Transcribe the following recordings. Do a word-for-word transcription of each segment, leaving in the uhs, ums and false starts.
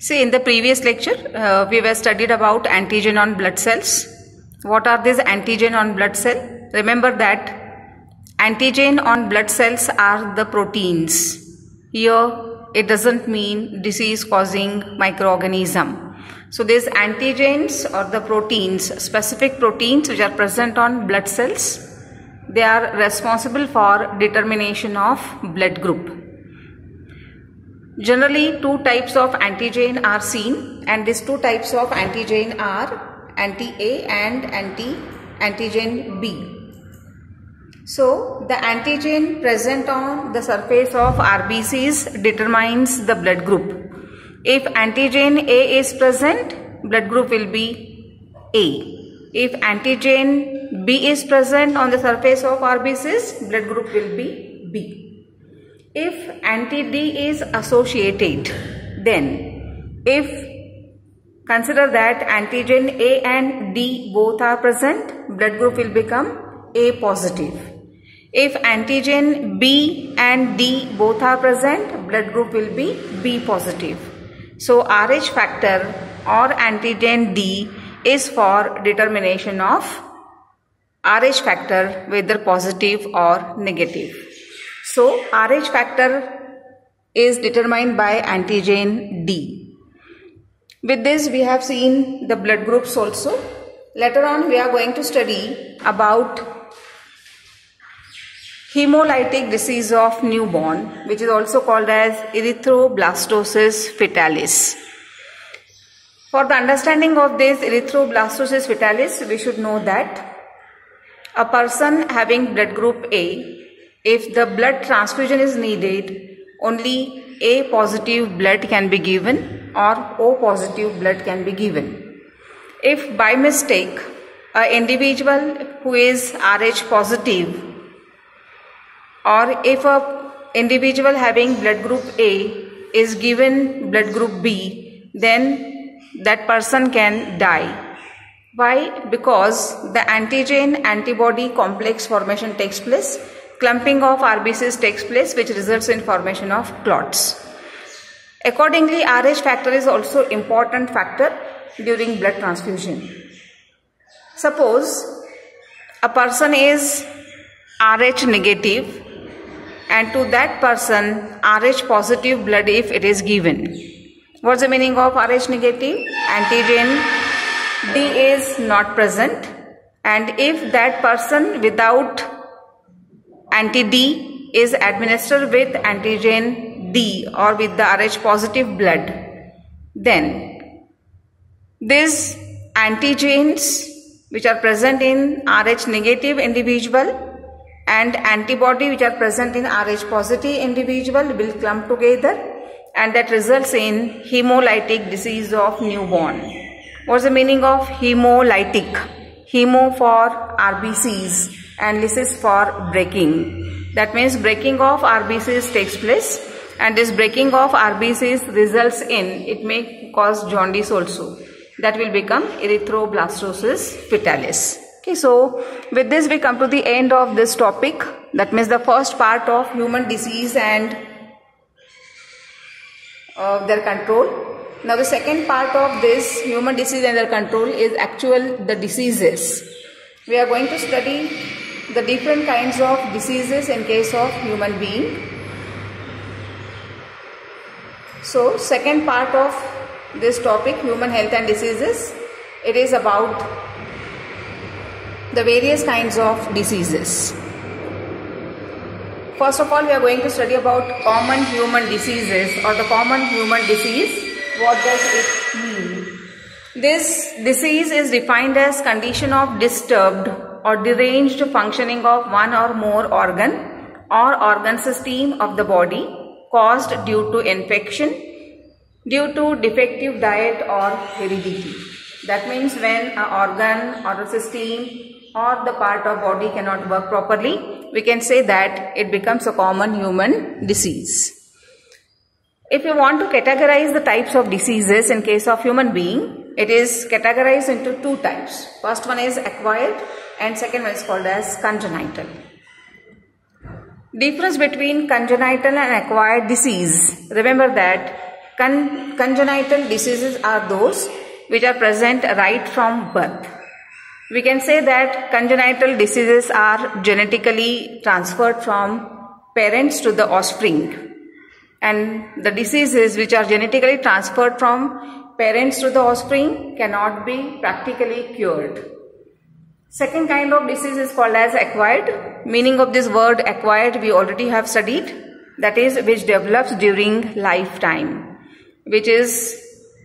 See, in the previous lecture, uh, we were studied about antigen on blood cells. What are these antigen on blood cell? Remember that antigen on blood cells are the proteins. Here, it doesn't mean disease-causing microorganism. So, these antigens or the proteins, specific proteins which are present on blood cells, they are responsible for determination of blood group. Generally, two types of antigen are seen, and these two types of antigen are anti-A and anti-antigen B. So, the antigen present on the surface of R B Cs determines the blood group. If antigen A is present, blood group will be A. If antigen B is present on the surface of R B Cs, blood group will be B. If anti-D is associated, then if consider that antigen A and D both are present, blood group will become A positive. If antigen B and D both are present, blood group will be B positive. So, R H factor or antigen D is for determination of R H factor, whether positive or negative. So, R H factor is determined by antigen D. With this, we have seen the blood groups also. Later on, we are going to study about hemolytic disease of newborn, which is also called as erythroblastosis fetalis. For the understanding of this erythroblastosis fetalis, we should know that a person having blood group A, if the blood transfusion is needed, only A positive blood can be given or O positive blood can be given. If by mistake an individual who is R H positive, or if a individual having blood group A is given blood group B, then that person can die. Why? Because the antigen antibody complex formation takes place. Clumping of R B Cs takes place, which results in formation of clots. Accordingly, R H factor is also important factor during blood transfusion. Suppose a person is R H negative and to that person R H positive blood if it is given. What's the meaning of R H negative? Antigen D is not present, and if that person without anti-D is administered with antigen D or with the R H positive blood, then these antigens which are present in R H negative individual and antibody which are present in R H positive individual will clump together, and that results in hemolytic disease of newborn. What's the meaning of hemolytic? Hemo for R B Cs and lysis for breaking. That means breaking of R B Cs takes place, and this breaking of R B Cs results in, it may cause jaundice also. That will become erythroblastosis fetalis. Okay, so with this we come to the end of this topic. That means the first part of human disease and uh, their control. Now the second part of this human disease and their control is actual the diseases. We are going to study the different kinds of diseases in case of human being. So second part of this topic, human health and diseases, it is about the various kinds of diseases. First of all, we are going to study about common human diseases or the common human disease. What does it mean? This disease is defined as condition of disturbed or deranged functioning of one or more organ or organ system of the body caused due to infection, due to defective diet or heredity. That means when an organ or a system or the part of body cannot work properly, we can say that it becomes a common human disease. If you want to categorize the types of diseases in case of human being, it is categorized into two types. First one is acquired and second one is called as congenital. Difference between congenital and acquired disease. Remember that Con congenital diseases are those which are present right from birth. We can say that congenital diseases are genetically transferred from parents to the offspring, and the diseases which are genetically transferred from parents to the offspring cannot be practically cured. Second kind of disease is called as acquired. Meaning of this word acquired we already have studied, that is which develops during lifetime, which is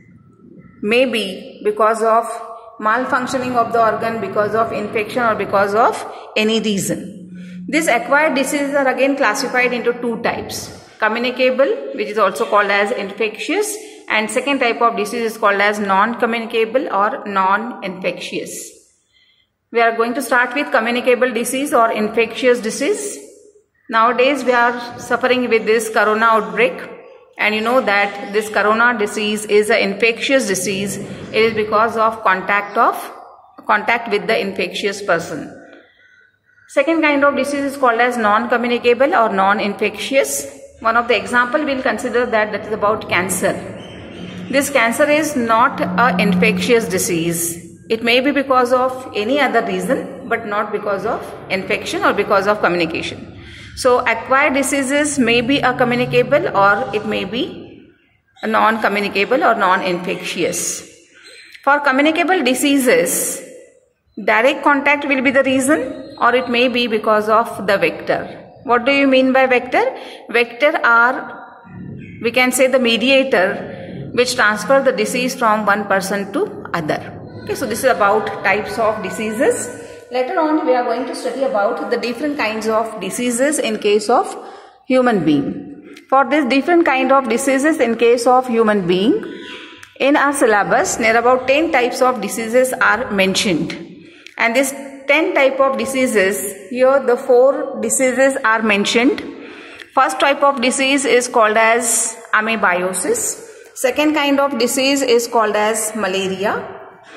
maybe because of malfunctioning of the organ, because of infection, or because of any reason. These acquired diseases are again classified into two types: communicable, which is also called as infectious, and second type of disease is called as non-communicable or non-infectious. We are going to start with communicable disease or infectious disease. Nowadays we are suffering with this corona outbreak, and you know that this corona disease is an infectious disease. It is because of contact of contact with the infectious person. Second kind of disease is called as non-communicable or non-infectious. One of the example we'll consider that that is about cancer. This cancer is not an infectious disease. It may be because of any other reason, but not because of infection or because of communication. So acquired diseases may be a communicable, or it may be a non-communicable or non-infectious. For communicable diseases, direct contact will be the reason, or it may be because of the vector. What do you mean by vector? Vector are, we can say, the mediator which transfer the disease from one person to other. Okay, so this is about types of diseases. Later on we are going to study about the different kinds of diseases in case of human being. For this different kind of diseases in case of human being, in our syllabus there are about ten types of diseases are mentioned, and this ten type of diseases, here the four diseases are mentioned. First type of disease is called as amoebiasis. Second kind of disease is called as malaria.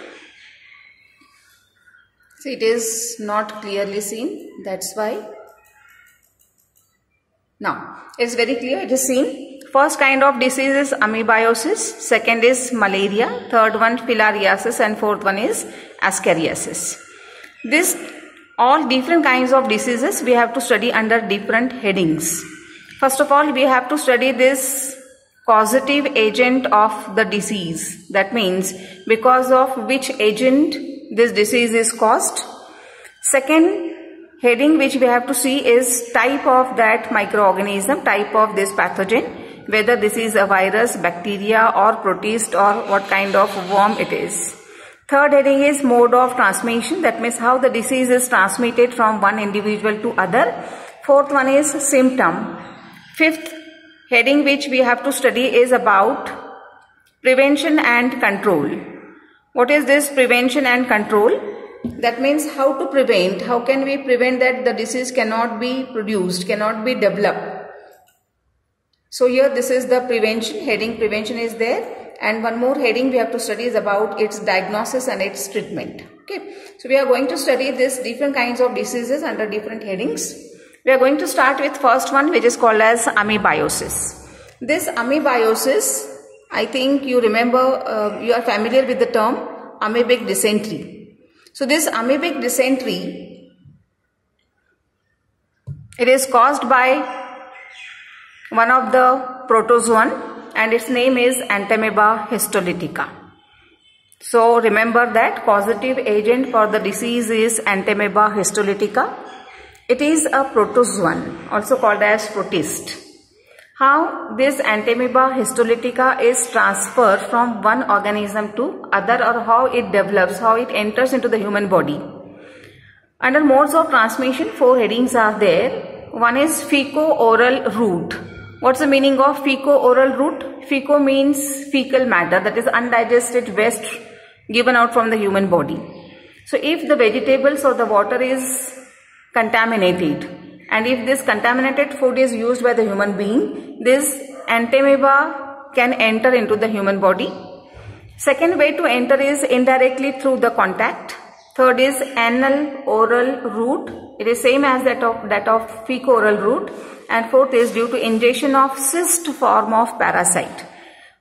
So it is not clearly seen, that's why. Now it's very clear, it is seen. First kind of disease is amoebiasis, second is malaria, third one filariasis, and fourth one is ascariasis. This all different kinds of diseases we have to study under different headings. First of all, we have to study this causative agent of the disease. That means because of which agent this disease is caused. Second heading which we have to see is type of that microorganism, type of this pathogen, whether this is a virus, bacteria, or protist, or what kind of worm it is. Third heading is mode of transmission, that means how the disease is transmitted from one individual to other. Fourth one is symptom. Fifth heading which we have to study is about prevention and control. What is this prevention and control? That means how to prevent, how can we prevent that the disease cannot be produced, cannot be developed. So here this is the prevention, heading prevention is there, and one more heading we have to study is about its diagnosis and its treatment. Okay, so we are going to study this different kinds of diseases under different headings. We are going to start with first one, which is called as amoebiasis. This amoebiasis, I think you remember, uh, you are familiar with the term amoebic dysentery. So this amoebic dysentery, it is caused by one of the protozoan, and its name is Entamoeba histolytica. So remember that causative agent for the disease is Entamoeba histolytica. It is a protozoan, also called as protist. How this Entamoeba histolytica is transferred from one organism to other, or how it develops, how it enters into the human body. Under modes of transmission, four headings are there. One is fecal-oral route. What's the meaning of fecal-oral route? Fecal means fecal matter, that is undigested waste given out from the human body. So if the vegetables or the water is contaminated, and if this contaminated food is used by the human being, this Entamoeba can enter into the human body. Second way to enter is indirectly through the contact. Third is anal oral route. It is same as that of that of fecal-oral route. And fourth is due to ingestion of cyst form of parasite.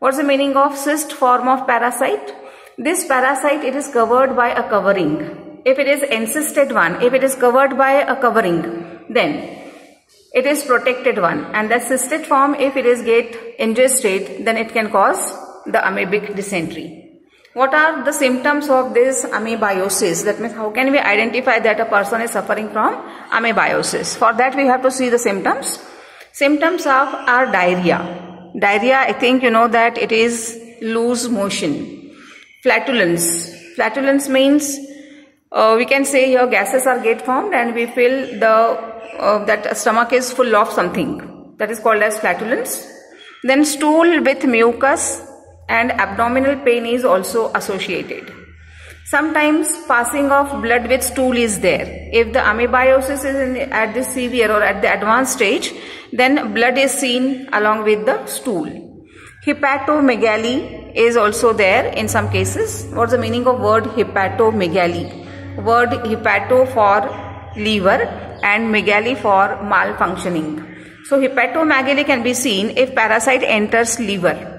What's the meaning of cyst form of parasite? This parasite, it is covered by a covering. If it is encysted one, if it is covered by a covering, then it is protected one. And the cystic form, if it is get ingested, then it can cause the amoebic dysentery. What are the symptoms of this amoebiosis? That means how can we identify that a person is suffering from amoebiosis? For that we have to see the symptoms. Symptoms of are diarrhea. Diarrhea, I think you know that it is loose motion. Flatulence. Flatulence means uh, we can say here gases are get formed and we feel the uh, that stomach is full of something. That is called as flatulence. Then stool with mucus and abdominal pain is also associated. Sometimes passing of blood with stool is there. If the amoebiosis is in, at the severe or at the advanced stage, then blood is seen along with the stool. Hepatomegaly is also there in some cases. What's the meaning of word hepatomegaly? Word hepato for liver and megaly for malfunctioning. So hepatomegaly can be seen if parasite enters liver.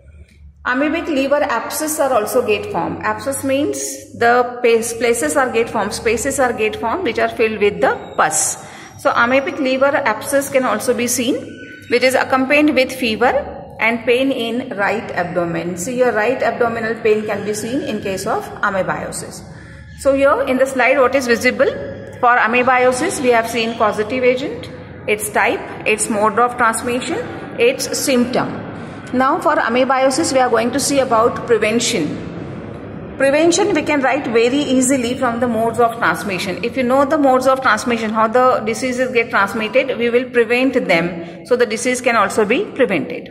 Amoebic liver abscess are also get formed. Abscess means the places are get formed, spaces are get formed which are filled with the pus. So amoebic liver abscess can also be seen, which is accompanied with fever and pain in right abdomen. See, your right abdominal pain can be seen in case of amoebiosis. So here in the slide what is visible for amoebiosis, we have seen causative agent, its type, its mode of transmission, its symptom. Now for amoebiosis we are going to see about prevention. Prevention we can write very easily from the modes of transmission. If you know the modes of transmission, how the diseases get transmitted, we will prevent them. So the disease can also be prevented.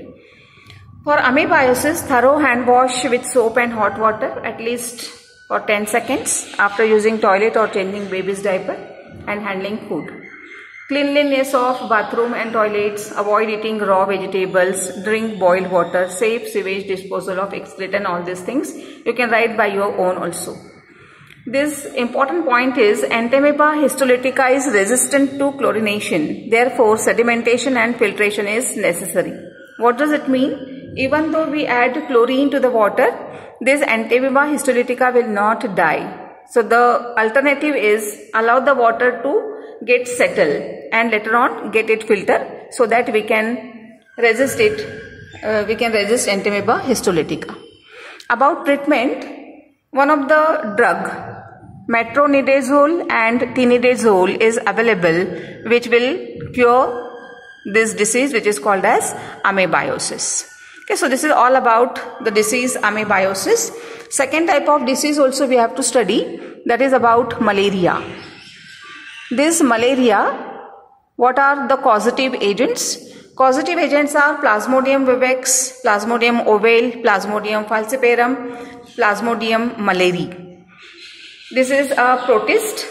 For amoebiosis, thorough hand wash with soap and hot water at least for ten seconds after using toilet or changing baby's diaper and handling food. Cleanliness of bathroom and toilets, avoid eating raw vegetables, drink boiled water, safe sewage disposal of excreta and all these things. You can write by your own also. This important point is Entamoeba histolytica is resistant to chlorination. Therefore, sedimentation and filtration is necessary. What does it mean? Even though we add chlorine to the water, this Entamoeba histolytica will not die. So the alternative is allow the water to get settled and later on get it filtered so that we can resist it, uh, we can resist Entamoeba histolytica. About treatment, one of the drug metronidazole and tinidazole is available which will cure this disease which is called as amoebiosis. Okay, so this is all about the disease amoebiosis. Second type of disease also we have to study, that is about malaria. This malaria, what are the causative agents? Causative agents are Plasmodium vivax, Plasmodium ovale, Plasmodium falciparum, Plasmodium malariae. This is a protist.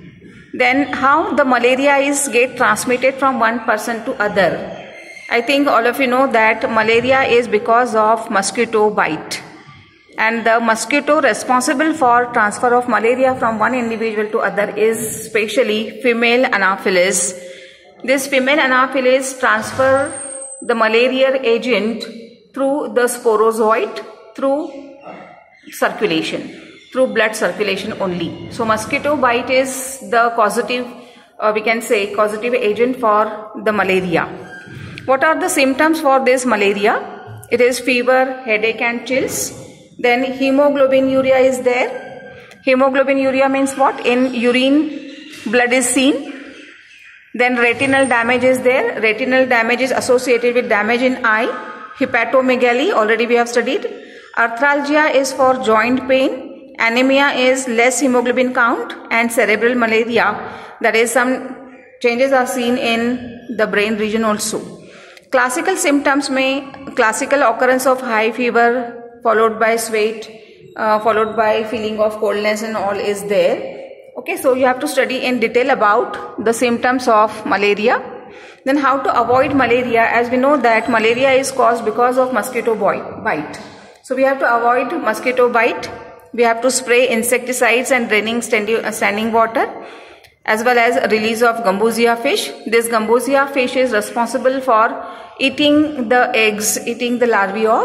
Then how the malaria is get transmitted from one person to other? I think all of you know that malaria is because of mosquito bite. And the mosquito responsible for transfer of malaria from one individual to other is especially female Anopheles. This female Anopheles transfer the malaria agent through the sporozoite, through circulation, through blood circulation only. So mosquito bite is the causative, uh, we can say causative agent for the malaria. What are the symptoms for this malaria? It is fever, headache and chills. Then hemoglobinuria is there. Hemoglobinuria means what? In urine, blood is seen. Then retinal damage is there. Retinal damage is associated with damage in eye. Hepatomegaly, already we have studied. Arthralgia is for joint pain. Anemia is less hemoglobin count. And cerebral malaria, that is some changes are seen in the brain region also. Classical symptoms may, classical occurrence of high fever, followed by sweat, uh, followed by feeling of coldness and all is there. Okay, so you have to study in detail about the symptoms of malaria. Then how to avoid malaria, as we know that malaria is caused because of mosquito bite. So we have to avoid mosquito bite. We have to spray insecticides and draining standing water, as well as release of Gambusia fish. This Gambusia fish is responsible for eating the eggs, eating the larvae of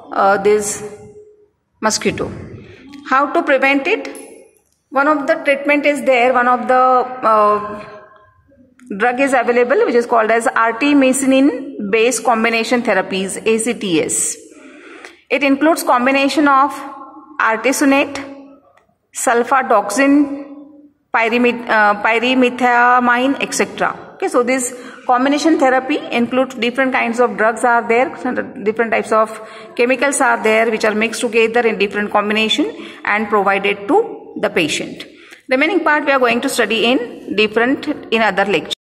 uh, this mosquito. How to prevent it? One of the treatment is there, one of the uh, drug is available which is called as artemisinin based combination therapies, A C T S. It includes combination of artesunate, sulfadoxine, pyrimeth uh, pyrimethamine, et cetera. Okay, so this combination therapy includes different kinds of drugs are there, different types of chemicals are there which are mixed together in different combination and provided to the patient. Remaining part we are going to study in different in other lecture.